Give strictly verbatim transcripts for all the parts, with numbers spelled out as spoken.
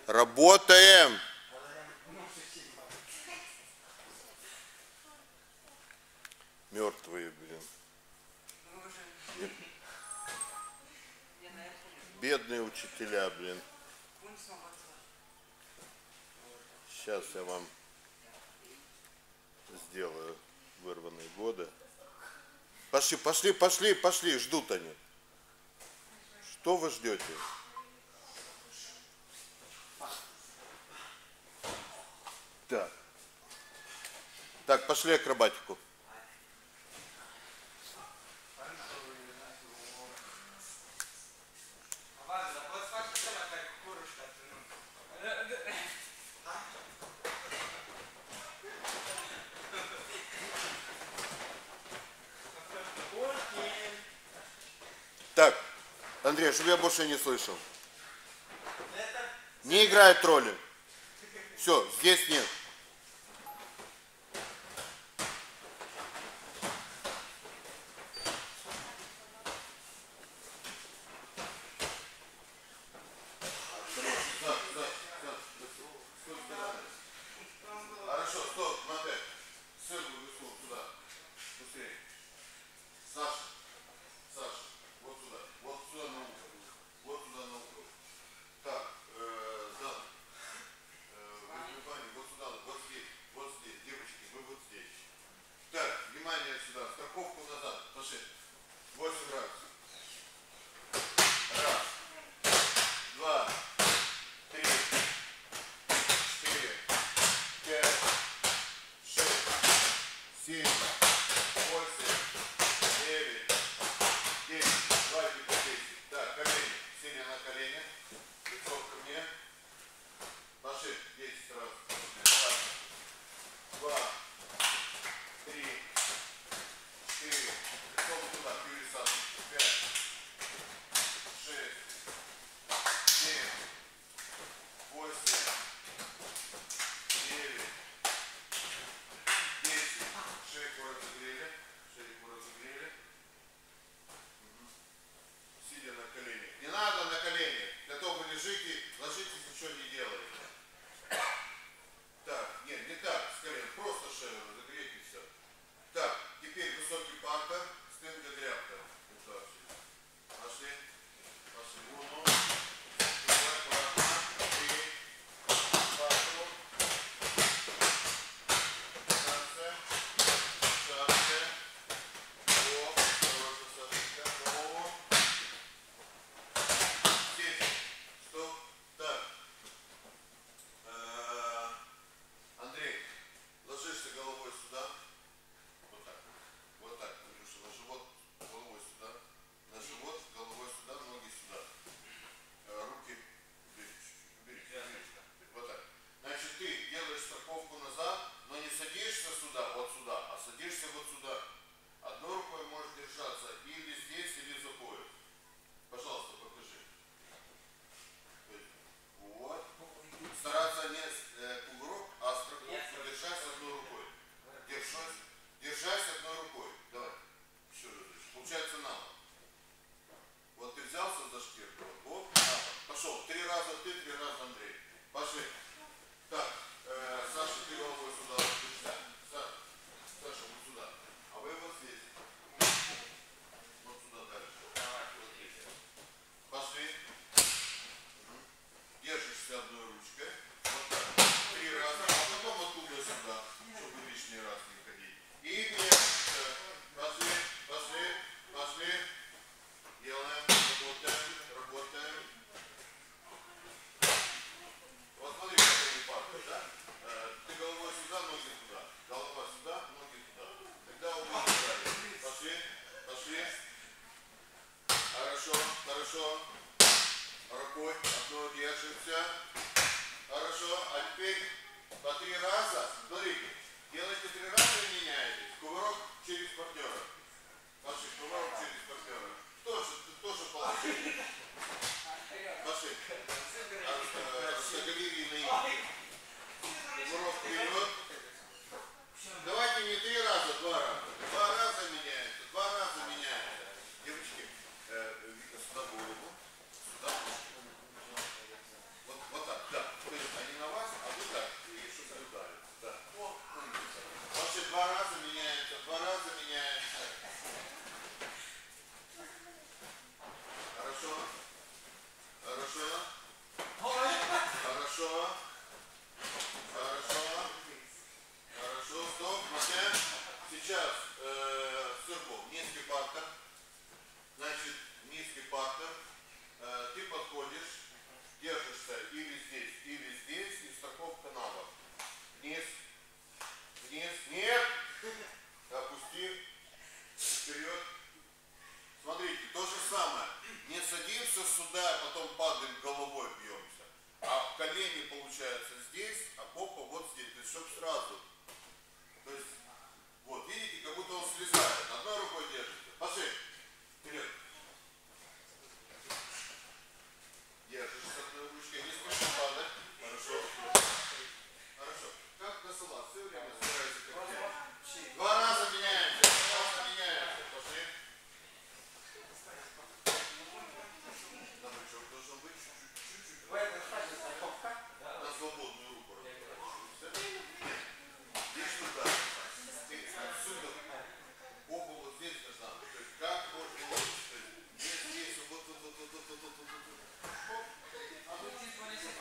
Работаем. Мертвые, блин. Бедные учителя, блин. Сейчас я вам сделаю вырванные годы. Пошли, пошли, пошли, пошли, ждут они. Что вы ждете? Так. Так, пошли акробатику. Так, Андрей, чтобы я больше не слышал. Не играют роли. Все, здесь нет. Хорошо, стоп, смотри. Ссылку высунул сюда. Быстрее. Саша, Саша, вот сюда. Вот сюда на угол. Вот сюда на угол. Так, э, да. Э, внимание, вот сюда, вот здесь. Вот здесь. Девочки, вы вот здесь. Так, внимание сюда. Страховку назад. Пошли. Восемь раз. Раз. Два. Три. Четыре. Пять. Шесть. Семь. Восемь. Девять. Десять. Давайте по десять. Так, колени. Сели на колени. Лицом ко мне. Пошли. Десять раз. Раз. Два. Три. Четыре. Лицом туда. Пересадка. Пять. Шесть. Семь. Восемь. Девять. Десять. Шейку разогрели. Шейку разогрели. Сидя на коленях. Не надо на коленях. Для того вы лежите, ложитесь, ничего не делаете. Так, нет, не так, с колен. Просто шею разогреть и все. Так, теперь высокий партер, спинка тряпка. Пошли. Пошли. Уну. Андрей, ложишься головой сюда. Вот так. Вот так, Илюша, на живот, головой сюда. На живот, головой сюда, ноги сюда. Руки убери чуть-чуть. Убери, убери. Вот так. Значит, ты делаешь страховку назад, но не садишься сюда, вот сюда, а садишься вот сюда. Одной рукой можешь держаться или здесь, или за пояс. Пожалуйста, покажи. Вот. Стараться не э, кувырок, а страховку держать одной рукой. Держась, держась одной рукой. Давай. Еще раз. Получается на бок. Вот ты взялся за шкирку. Вот, на бок. Пошел. Три раза ты, три раза Андрей. Пошли. Так, э, Саша, ты головой сюда ложишься. Саша, Саша, вот сюда. А вы вот здесь. Вот сюда дальше. Вот здесь. Пошли. Угу. Держишься одной ручкой. Вот так. Три раза. А потом оттуда сюда, чтобы лишний раз не ходить. И держишься. Пошли, пошли, пошли. Делаем, работаем, работаем. Вот смотри, как они падают, да? Ты головой сюда, ноги туда. Голова сюда, ноги туда. Тогда убираем. Пошли, пошли. Хорошо, хорошо. Рукой одной держимся. Хорошо, а теперь по три раза, смотрите, делайте три раза и меняетесь. Кувырок через партнера. Пошли, кувырок через партнера. Тоже, тоже положи. Пошли. Растоголили на ноги. Кувырок вперед. Давайте не три раза, два раза. Два раза меняется, два раза меняется. Девочки, э, сюда голову. Сюда. Вот, вот так, да. падаем головой, бьемся. А колени получается здесь, а попа вот здесь. То есть, чтобы сразу. То есть, вот, видите, как будто он слезает. Одной рукой держите. Пошли. Вперед. Держишь с одной ручкой. Не спеши падать. Хорошо. Хорошо. Как на салат. Все время старайся как я. Два раза меняемся. Два раза меняемся. Пошли. На бычок должен быть чуть-чуть. На свободную руку разворачиваемся. Здесь туда. Отсюда. Попу вот здесь должна быть. То есть как можно лучше. Здесь, здесь, вот, вот, вот, вот, вот, вот, вот, вот. Оп. А ну чуть понеси.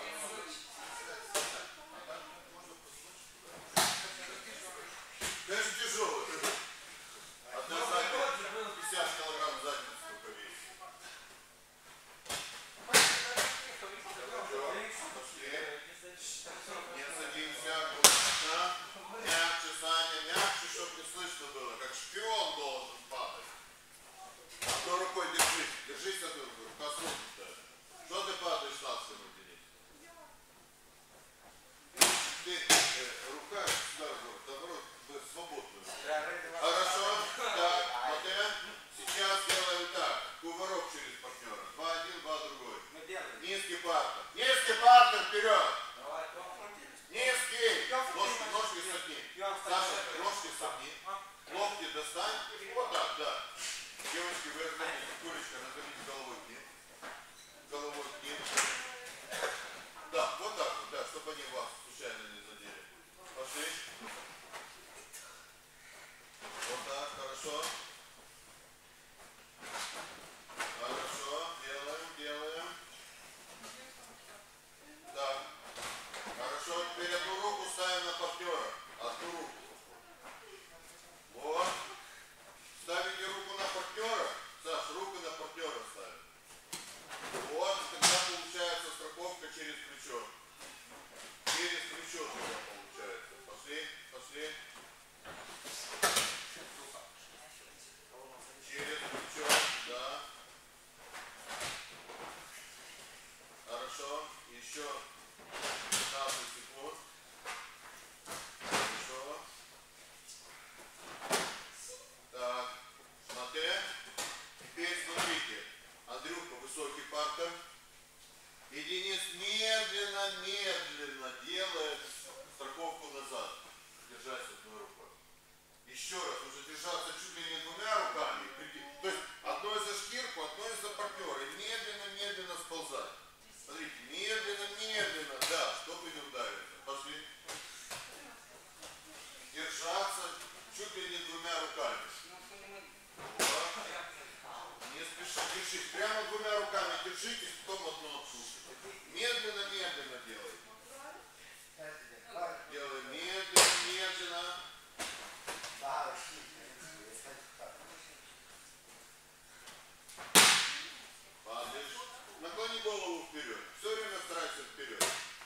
Конечно, тяжелый. Одна задница. пятьдесят килограмм задницы только весит. Не садимся, аккуратно. Мягче, Саня, мягче, чтобы не слышно было. Как шпион должен падать. Одной рукой держись. Держись одной рукой. Рука согнутая. Что ты падаешь на спину, Денис? Ты, э, рука сюда, наоборот, свободную. Хорошо. Так, смотри. Сейчас делаем так. Кувырок через партнера. Два один, два другой. Низкий партер. Низкий партер вперед. Низкий. Ножки, ножки согни. Саша, ножки согни. Локти достань. Вот так, да. Девочки, вы разгоните. Курочка, разгоните головой к ним. Головой к ним. Да, вот так вот, да, чтобы они вас случайно не задели. Пошли. Вот так, хорошо. Хорошо, делаем, делаем. Так. Хорошо, теперь одну руку ставим на партнера. Одну руку. Вот. Ставите руку на партнера. Саш, руку на партнера ставим. Вот, тогда получается страховка через плечо. Через плечо тогда получается. Пошли, пошли. Через плечо, да. Хорошо. Еще пятнадцать секунд. Хорошо. Так, смотри. Теперь смотрите. Андрюха, высокий партер. И Денис медленно, медленно делает страховку назад. Держась одной рукой. Еще раз, нужно держаться чуть ли не двумя руками. То есть одной за шкирку, одной за партнера. И медленно, медленно сползать. Смотрите, медленно, медленно, да, чтобы не удариться. Пошли. Держаться чуть ли не двумя руками. Вот. Не спеши, держись. Прямо двумя руками держитесь, потом одну отсушите. Медленно, медленно делай. Делай медленно, медленно. Падаешь. Наклони голову вперед. Все время старайся вперед.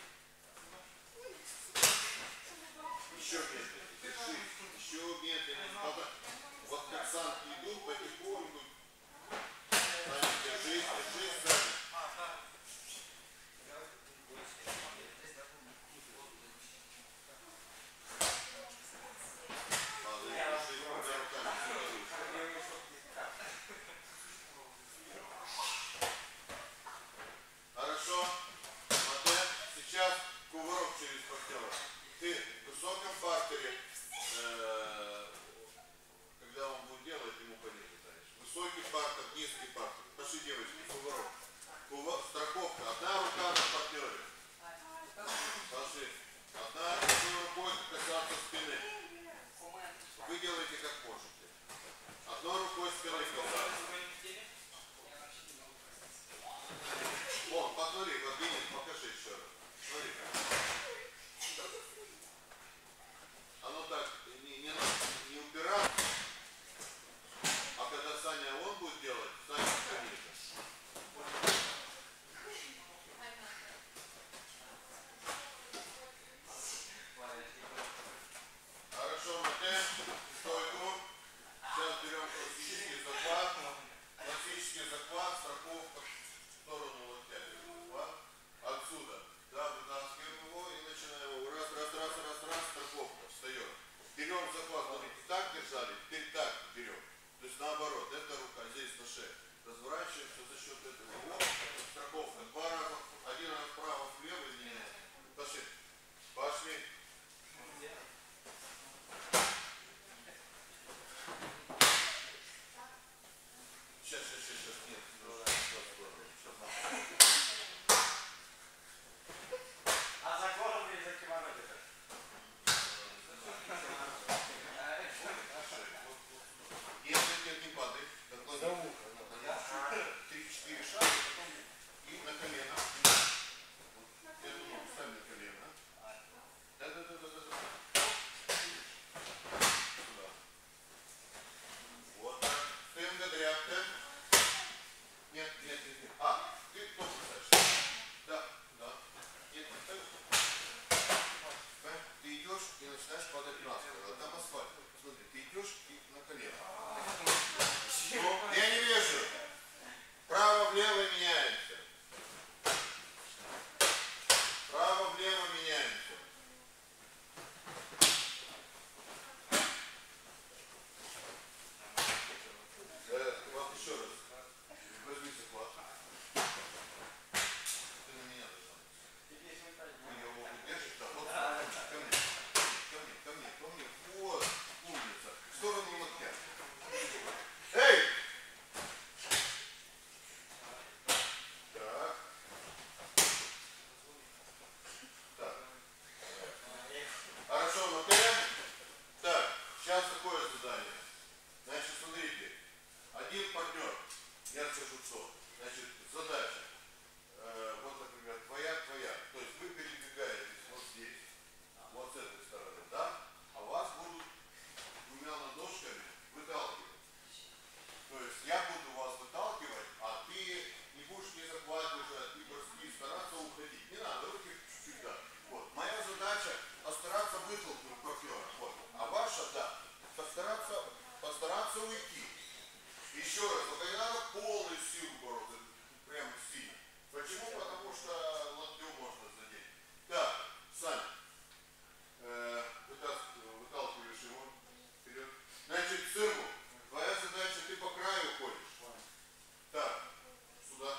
Еще медленнее. Держись. Еще медленнее. Вот как санки идут потихоньку. Саня, держись, держись, Саня. Хорошо. Смотри, сейчас кувырок через партнера. Ты в высоком партере, э, когда он будет делать, ему полезет. постараться уйти. Еще раз, только не надо полную силу бороться, прям сильно. Почему? Потому что локтем можно задеть. Так, Саня, э, выталкиваешь его вперед. Значит, цирку, твоя задача, ты по краю ходишь. Так, сюда.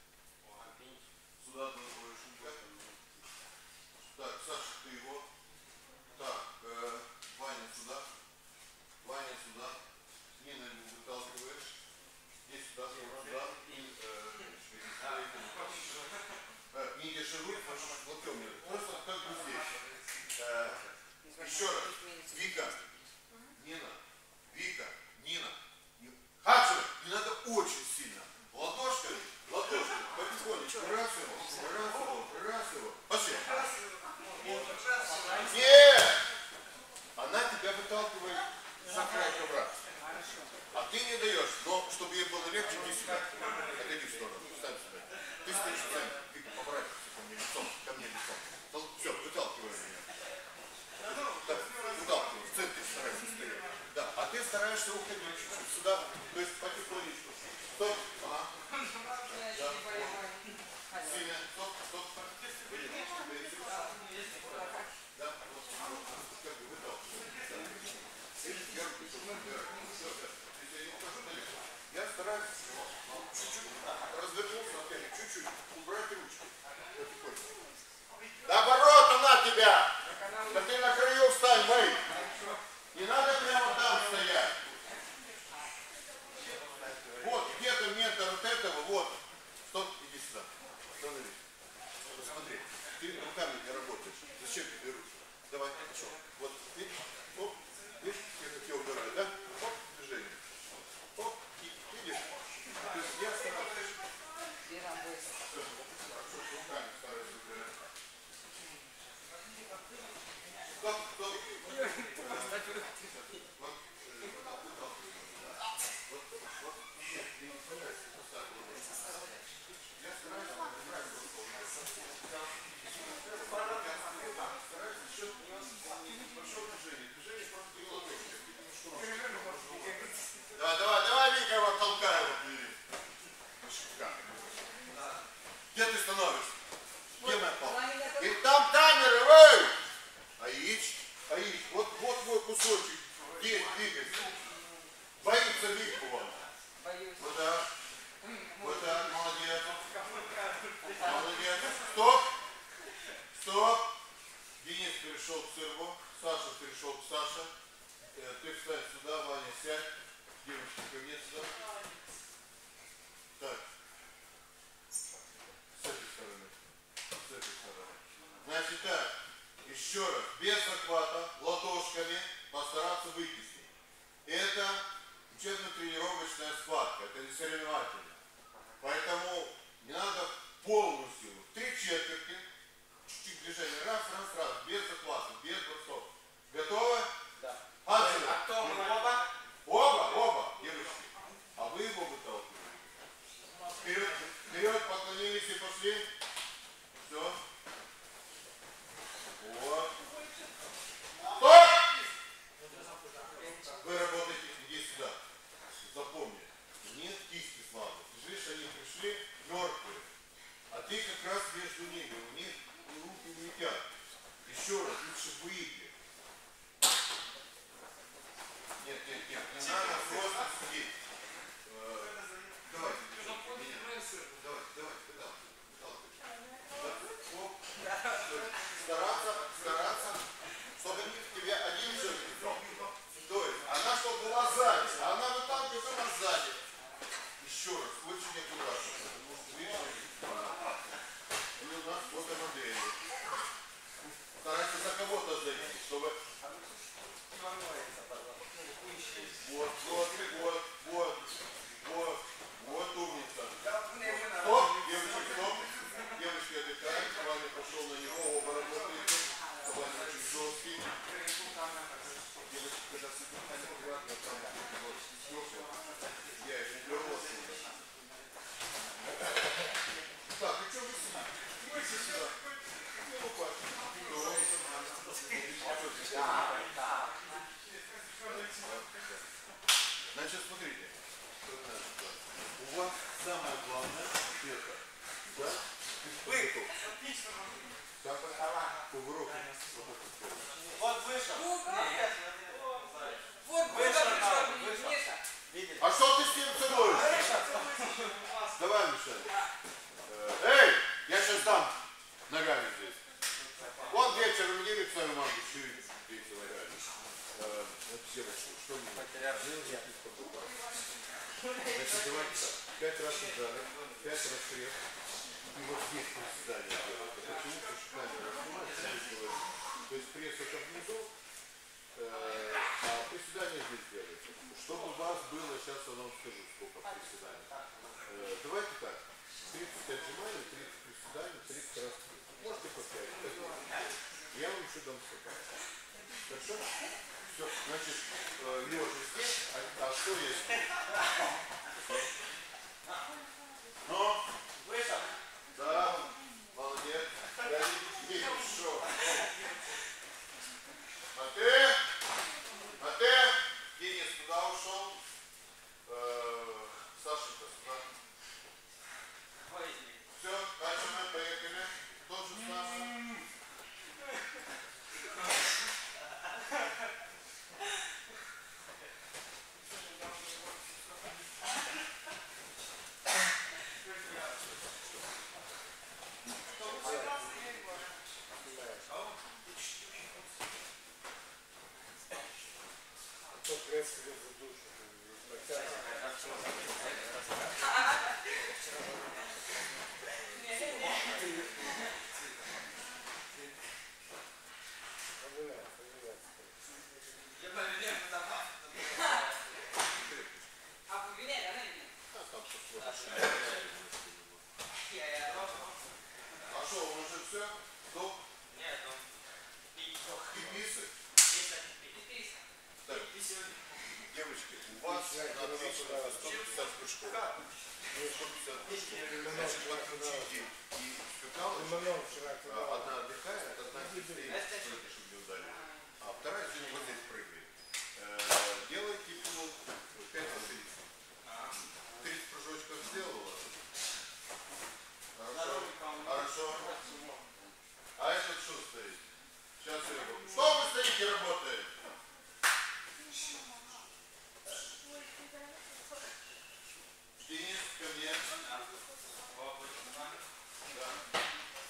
Сюда должен шумка. Так, Саша, ты его. Так, э, Ваня сюда. Ваня сюда. Нина его выталкиваешь. Здесь сюда, сюда. И, э, э, не держи руку, вот ко мне. Просто как бы здесь. Э, еще раз. Вика. Нина. Вика. Нина. Хачу, не надо очень сильно. Ладошкой, ладошкой, потихонечку. Раз его, раз его, раз его. Пошли. Нет! Она тебя выталкивает за край ковра. А ты не даешь, но чтобы ей было легче, иди сюда. Отойди в сторону, встань сюда. Ты стоишь, встань. Вика, поворачивайся ко мне лицом, ко мне лицом. Все, выталкивай меня. Так, выталкивай, в центре старайся стоять. Да, а ты стараешься уходить чуть-чуть сюда, то есть потихонечку. Стоп, ага. Да. Сильно, стоп, стоп. Да, вот, как бы выталкивай. Если я не ухожу далеко, я стараюсь чуть-чуть развернуться опять, чуть-чуть убрать ручки. Потихонечку. Наоборот, она тебя! Да ты на краю встань, Мэй! Не надо прямо там стоять. Вот где-то метр от этого, вот. Стоп, иди сюда. Становись. Посмотри, ты руками не работаешь. Зачем тебе руки? Давай, пошел. Вот, видишь? Оп, видишь, я как я убираю, да? Оп, движение. Оп, и видишь? То есть я стараюсь. Все, хорошо, руками стараюсь убирать. Стоп, стоп. Давай, давай, давай, Вика, его толкай, вот, где ты становишься? Где моя палка? И там таймеры, эй! Аич, Аич, вот, вот твой кусочек. Здесь двигайся. Боится Вику он. Вот так. Вот так, молодец. Молодец. Стоп. Стоп. Денис перешел к Сырву. Саша перешел к Саше. Э, ты встань сюда, Ваня, сядь. Девочки, ко мне сюда. Так. С этой стороны. С этой стороны. Значит так. Еще раз. Без захвата, ладошками постараться выйти с ней. Это учебно-тренировочная схватка. Это не соревновательно. Поэтому не надо полную силу. Три четверти. Чуть-чуть движение. Раз, раз, раз. Без захвата, без бросов. Готовы? Да. Отсюда. А кто мы оба? Оба, оба. Девочки. А вы его выталкиваете. Вперед, вперед, поклонились и пошли. Все. Вот. Стоп! Вы работаете, иди сюда. Запомни. Нет кисти слабых. Видишь, они пришли мертвые. А ты как раз между ними. У них руки не летят. Еще раз, лучше выйди. Нет, нет, нет. Не надо просто сидеть. Давай. Давай, давай, давай. Стараться, стараться, чтобы тебе один жир пришел. То есть, она чтобы была сзади, а она выталкивает она сзади. Еще раз, очень аккуратно, потому что видишь, и у нас фотомодели. Старайся за кого-то зайти, чтобы... Вот, вот, вот, вот, вот, вот умница. Стоп, девочки, стоп. Девочки отдыхают, Ваня пошел на него, оба работаете. Ваня очень жесткий. Девочки, когда сидят, аккуратно, там, вот, снёсу. Я их не беру отсюда. Так, и что вы сидите? Выйди сюда. Ну, папа. Значит Кувырок. Вот вышел. Вот вышел, Миша. А что ты с ним целуешь? Давай, Мишель. Эй, я сейчас дам ногами здесь. Он вечером едет свою маму, чуть бейте ногами. Девочка, что мне? Значит, давайте так. Пять раз ударим, пять раз крест. И вот здесь приседание делать. Почему? Потому что камера снимается. То есть пресс это внизу, а приседание здесь делается. Чтобы у вас было, сейчас я вам скажу, сколько приседаний. Давайте так. тридцать отжиманий, тридцать приседаний, тридцать раз пресс. Можете по пять. Я вам еще дам сто. Хорошо? Все, значит, лежа здесь, а, а что есть? Ну? Вышел. Да, молодец. Я не вижу, что. А ты? А ты? Денис куда ушел? Э, Сашенька сюда. Все, дальше мы поехали. То же самое. А что, он уже все? Док? Нет, он Пиписы? Так, девочки, у вас на отлично сто пятьдесят прыжков. сто пятьдесят прыжков. Значит, отключите и скакалочки. Одна отдыхает, одна не стоит, чтобы не ударили. А вторая сегодня вот здесь прыгает. Делайте пилот пять на тридцать. тридцать прыжочков сделала. Хорошо. Хорошо. А этот что стоит? Сейчас я работаю. Что вы стоите, работаете? Денис, ко мне. Да.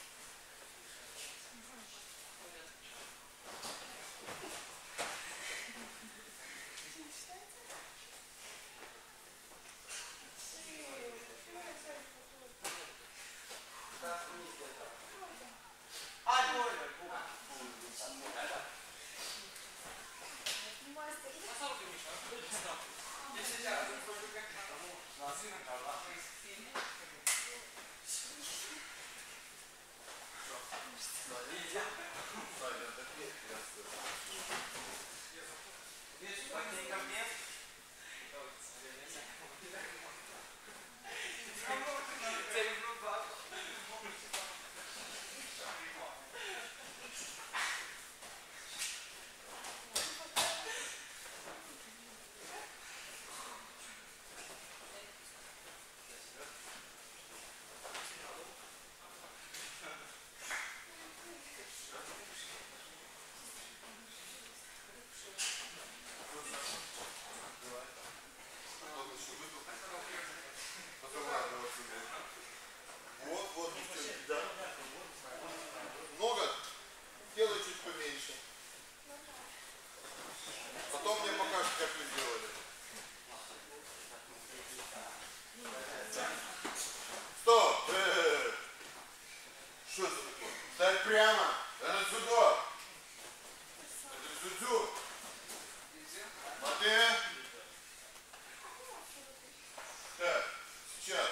Вот, вот, да. Много? Делай чуть поменьше. Потом мне покажешь, как вы сделали. Стоп! Э-э-э. Что это такое? Дай прямо. Это сюда. Это сюда. Смотри. Так, сейчас.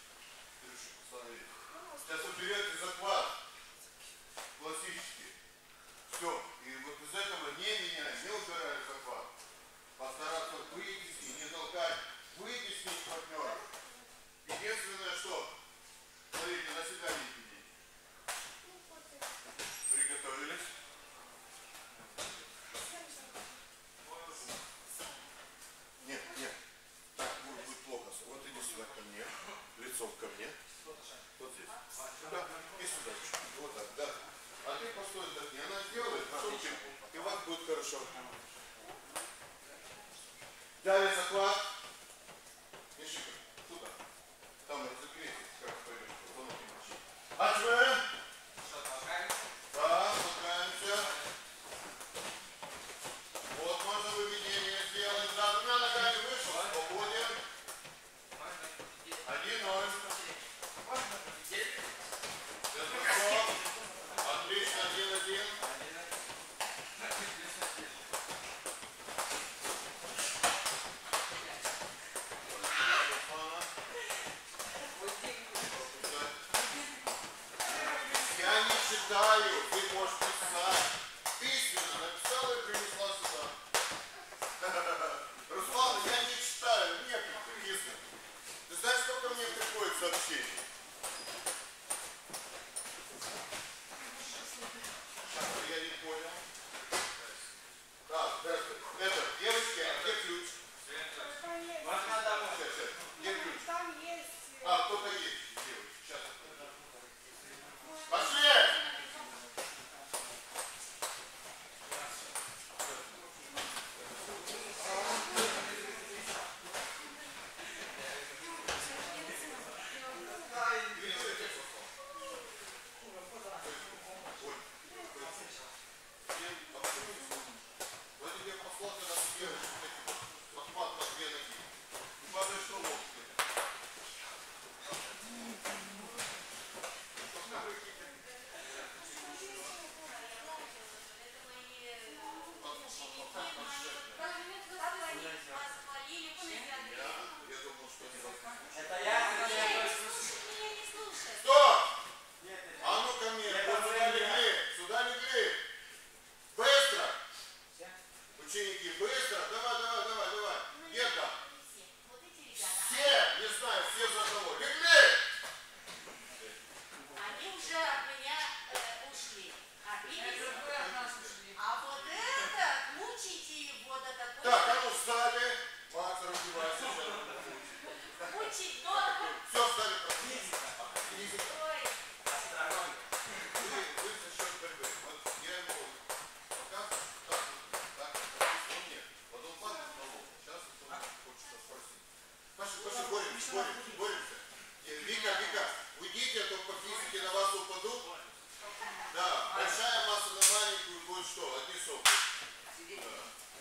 Сейчас уберете захват. Классический. Все. И вот из этого не меняя, не убирая захват. Постараться вытеснить, не толкать. Вытеснить партнера. Единственное, что. Смотрите, на себя не тяните. Приготовились. Хорошо. Далее заклад. Мишика, туда. Там разогрейтесь, как пойдешь. Отжимаем. Да, толкаемся. Вот, можно выведение сделать. Да, двумя ногами вышел. Уходим. один ноль. Отлично, один один. Я не читаю, ты можешь писать. Письменно написала и принесла сюда. Руслан, я не читаю, некогда, письменно. Ты знаешь, сколько мне приходит сообщений? Я не понял. Так, это, девочки, а где ключ? Можно домой. Сейчас, сейчас, где ключ? Там есть. А, кто-то есть, девочки, сейчас. Пошли! Владимир послал, когда ты делаешь вот эти вот подхват на две ноги. И падаешь на локти. Я думал, что не возьму. Это я, это я. Стоп! А ну ко мне, вот сюда легли, сюда легли. Быстро! Ученики, быстро! Давай, давай, давай, давай. Где там? Все, не знаю, все за одного. Легли! Они уже от меня э, ушли. А видите? А вот этот, мучите его до такой... Так, а ну встали. Макс, раздевайся. Мучить долго. Все, встали. Ой, Вы, вы за счет борьбы. Вот я ему показываю, так, так, так, он нет. Потом падает на лоб. Сейчас он хочется спросить. Пошли, пошли, боремся, боремся, боремся. Вика, Вика, уйдите, а то по физике на вас упадут. Да, большая масса на маленькую будет что? Одни сопли. Да.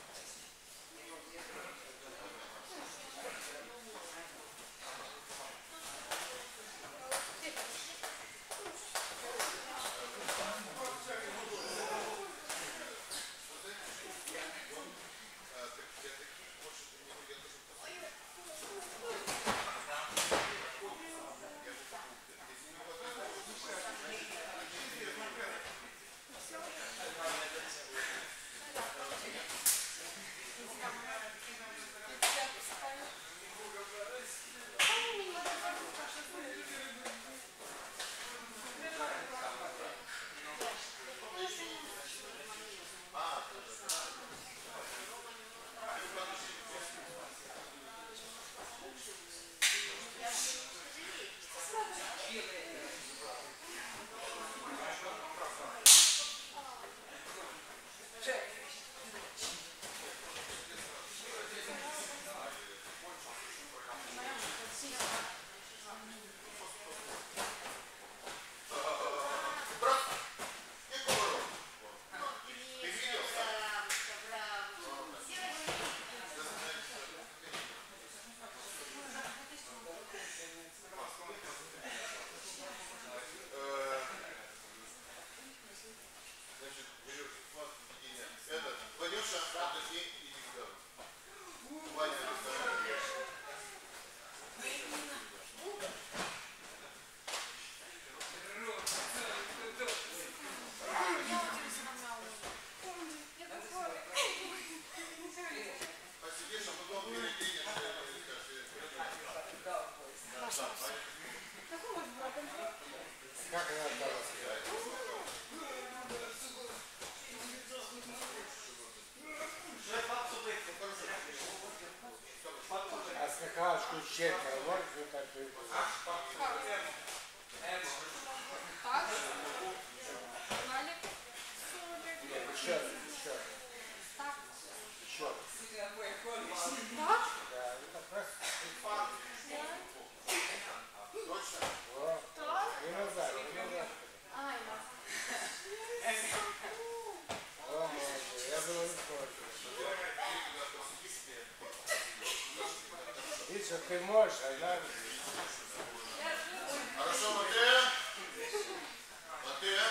Какашку щека, вот что такое. Так. Валик. Еще раз, еще раз. Так. что ты можешь, она... Хорошо, Матея? Матея?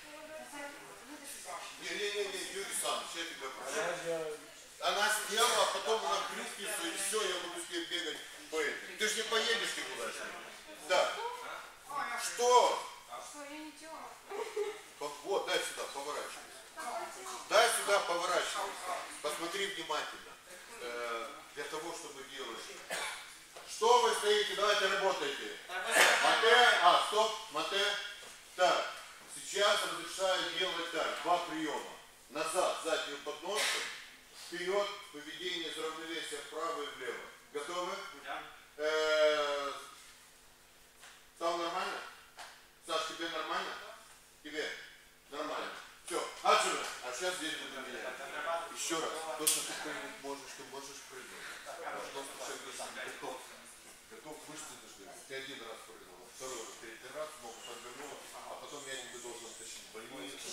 Не-не-не, Юрий Саныч, я тебя прошу. Она делает... Она сделала, а потом она плюхнется, и все, я буду с ней бегать по этой. Ты ж не поедешь никуда с ней. Да. Что? Что, я не делала? Вот, дай сюда, поворачивайся. Дай сюда, поворачивайся. Посмотри внимательно. Э, для того, чтобы делать. Что вы стоите? Давайте работайте. Мате, а, стоп, мате. Так, сейчас разрешаю делать так, два приема. Назад, заднюю подножку. Вперед, поведение из равновесия вправо и влево. Готовы? Да. Э, стало нормально? Саш, тебе нормально? Тебе? Нормально. Все, отсюда. А сейчас здесь буду менять. Еще раз. То, что ты прыгнуть можешь, ты можешь прыгнуть. Потому что человек готов. Готов, мышцы должны. Ты один раз прыгнул, второй раз, третий раз, ногу подвернул, а потом я тебе должен тащить в больницу.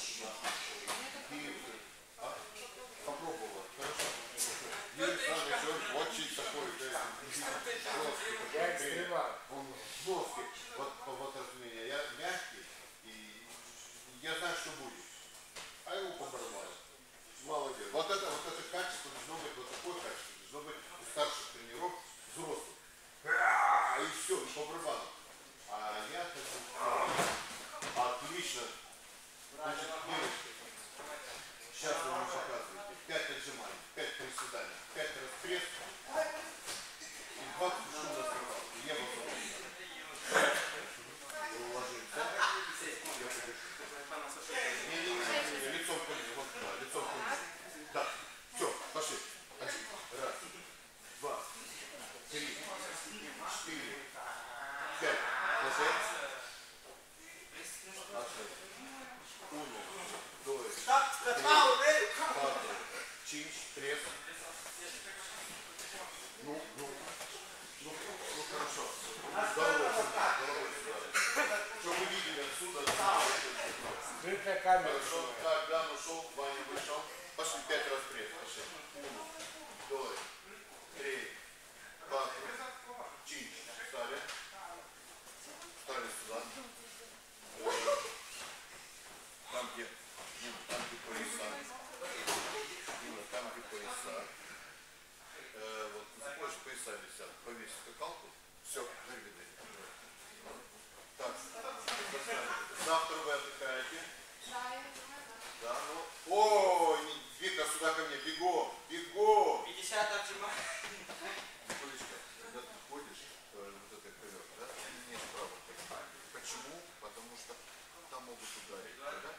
А? Попробовала. Хорошо. Юрий Саныч, он очень такой, жесткий. Я экстремал. Он жесткий. Вот, вот разумение. Я мягкий, и я знаю, что будет. А его поборвали. Молодец. Вот это, вот это качество должно быть, вот такое качество должно быть у старших тренеров, взрослых. И все, и по барабану. А я как отлично. Значит, девочки, сейчас вы мне показываете. Пять отжиманий, пять приседаний, пять распресс и двадцать шумных срывал. Я бы уложимся. Не-не-не, лицом ко мне, вот туда, лицом ко мне. Да, все, пошли. Один, раз, два, три, четыре, пять. Пошли. Uno, dos, tres, cuatro, cinco, tres. Ну, ну, ну, ну хорошо. Головой, головой сюда. Чтобы вы видели отсюда. Скрытая камера. Хорошо, так, Дан ушел, Ваня вышел. Пошли, пять раз пресс, пошли. Uno, dos, tres, cuatro, cinco. Встали. Встали сюда. Там где, ну, там где пояса. Дима, там где пояса. Э, вот, знаешь, пояса висят. Повесь скакалку. Все, выведи. Так, завтра вы отдыхаете. Да, ну. О, Вика, сюда ко мне, бегом, бегом. пятьдесят отжиманий. Олечка, когда ты ходишь, э, вот это ковер, да, ты не имеешь права понимать. Почему? Потому что там могут ударить, да?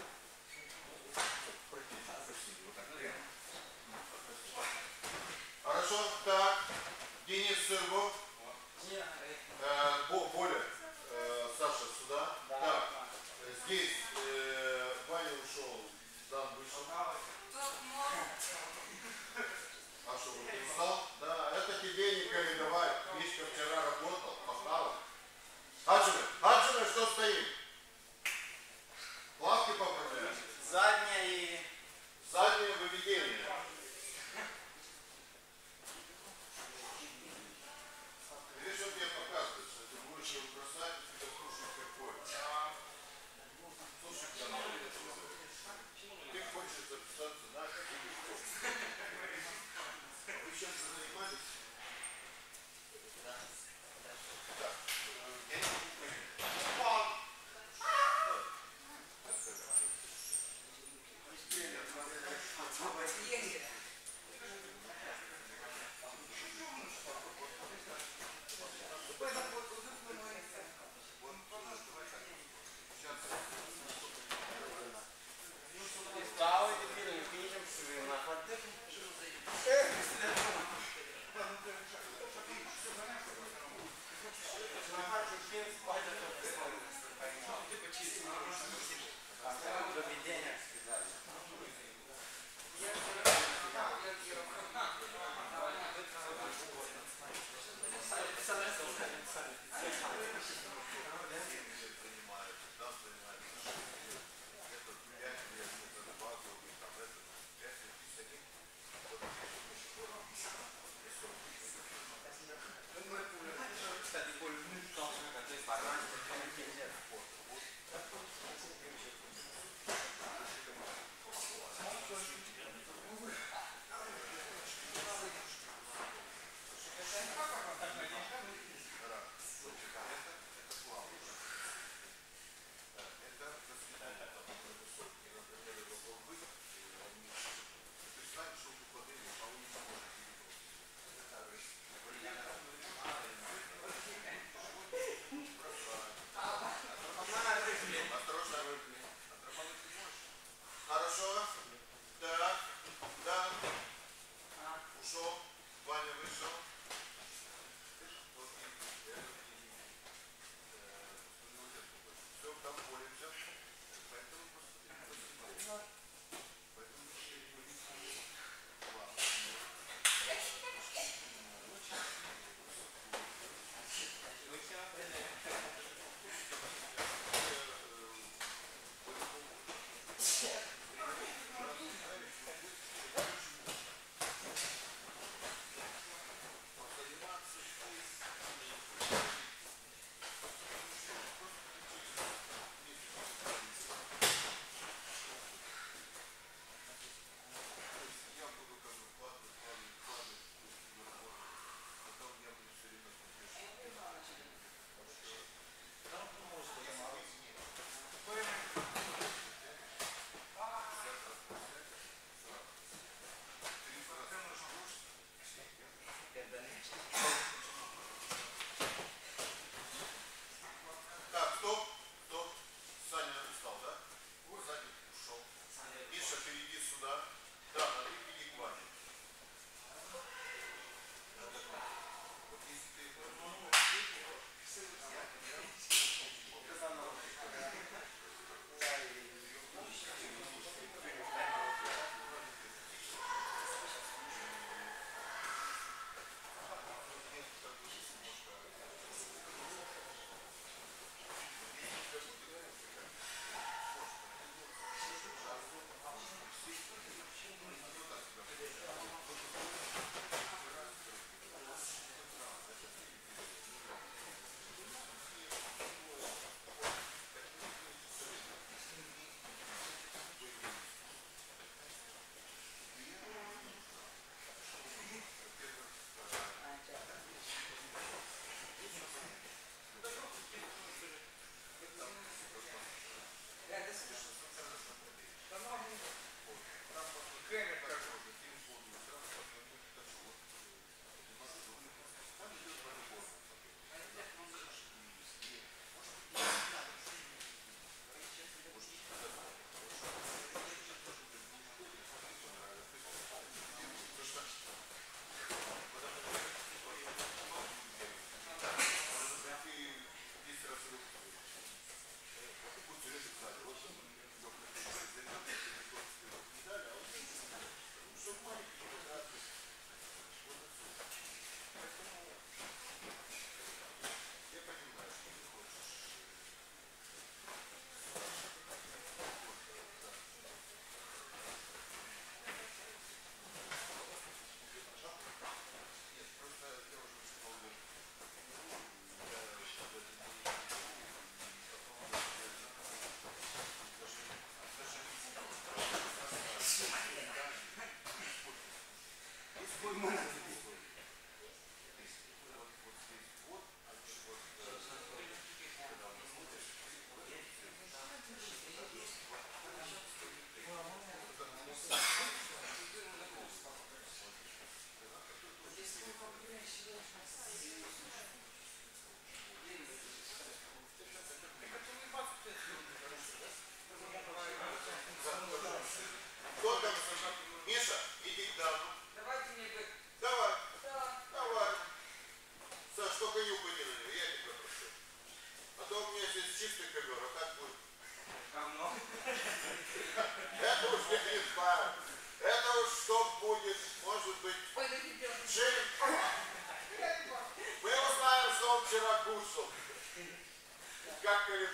Хорошо, так, Денис Сырбов, э, Бо, Боля, э, Саша сюда. Так, здесь э, Ваня ушел, Дан вышел. А что, вы устал? Да, это тебе не передавай. Мишка вчера работал, пахал. Аджиме, Аджиме, что стоит? Плавки поправляешь? Задняя и... Заднее выведение. Видишь, что тебе показывает, что ты будешь его бросать, и ты слушаешь какой. Слушай, канал. Ты хочешь записаться на какую-то. Вы чем-то занимались? Так. Стал и теперь не видим, что вы на ходу. Доведение сказали. Ну,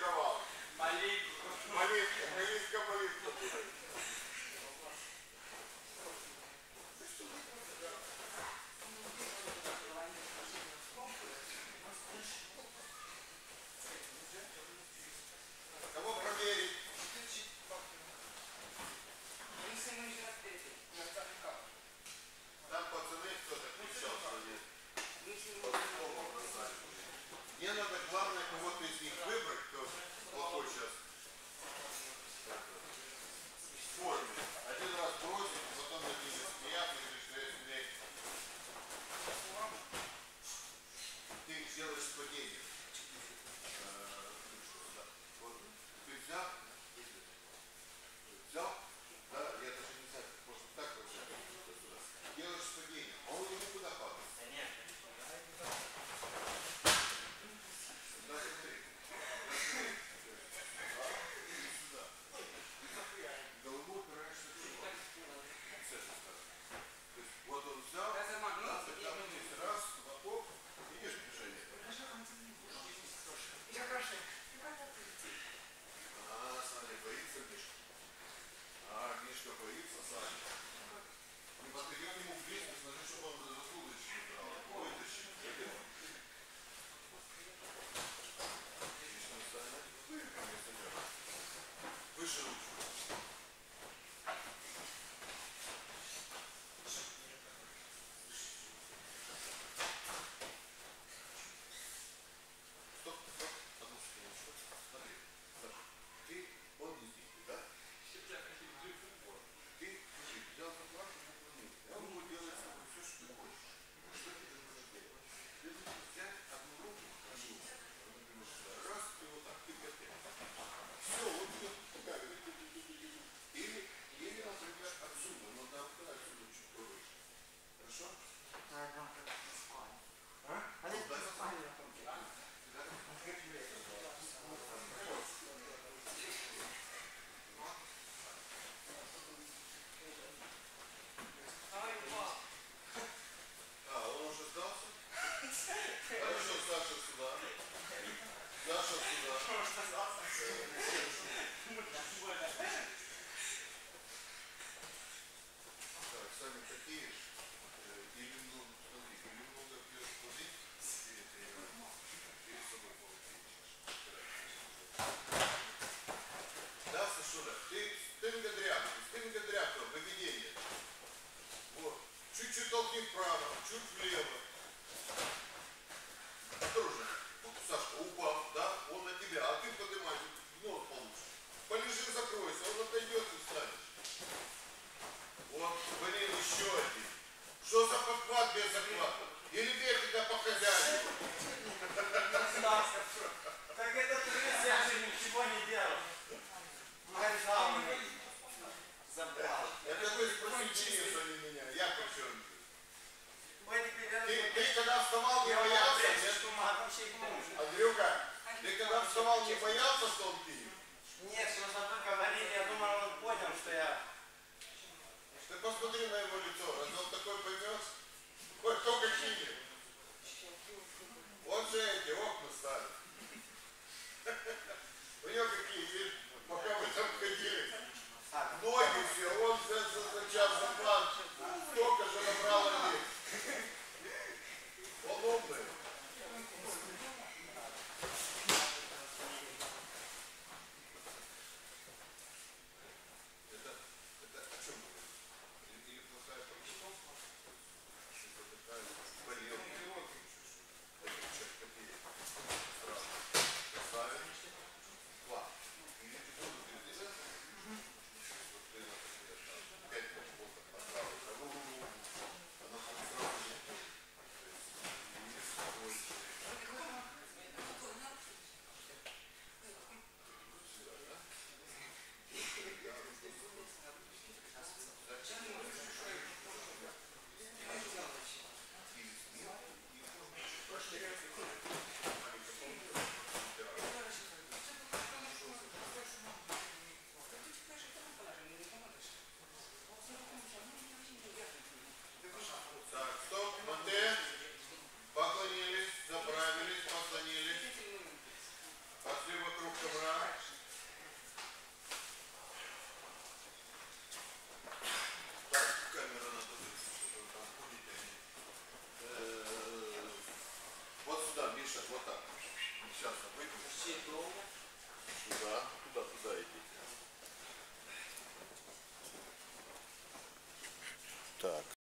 давал. Маленький. Молитва, молитва, молитва будет. Кого проверить? Там пацаны кто-то кричал, что нет. Мне надо, главное, кого-то из них выбрать, кто плохой сейчас. В форме. Один раз бросить, потом над ними смеяться, и говорить, что я смею. Ты делаешь падение. Вот. Ты взял, взял, да, я даже не знаю, может так вот взять. Делаешь падение, а он ему куда падает? Да, смотри. Сюда. Голову упираешься в живот. С этой стороны. То есть вот он взял, да, тогда вниз, раз, лобок, видишь движение? А, Саня боится Мишка. А, Мишка боится Саня. Не подходи к нему близко, смотри, чтобы он за туловище не брал. Вытащи. Отлично, Саня. Выше ручку. Стоп, стоп, одну секундочку. Смотри, Саша, ты, он не здесь, да? Ты, слушай, взял заплату, наклонил. Он будет делать с тобой все, что ты хочешь. Что тебе нужно делать? Ты должен взять одну руку, одну, раз, и вот так, ты готов. Все, вот идет такая. Или, или, например, отсюда, но там отсюда чуть повыше. Хорошо? А, он уже сдался? Хорошо, Саша сюда. Саша сюда. Так, Саня, какие ж? Или много, смотри, или много пьешь воды перед тренером, перед собой получаешь. Да, Сашура, ты спинка дряпка, спинка дряпка, выведение. Вот. Чуть-чуть толкни вправо, чуть влево. Осторожно. Вот, Сашка, упал, да? Он на тебя, а ты поднимай, в нос получишь. Полежи, закройся, он отойдет и встанешь. Вот, блин, еще один. Что за подхват без захвата? Или бей тебя по хозяину? Так это ты, я же ничего не делал. Сказал мне. Забрал. Это вы спросите Денис, а не меня. Я при чем? Мы теперь... Ты, ты когда вставал, не боялся? Нет? Андрюка, ты когда вставал, не боялся, что он кинет? Нет, нужно только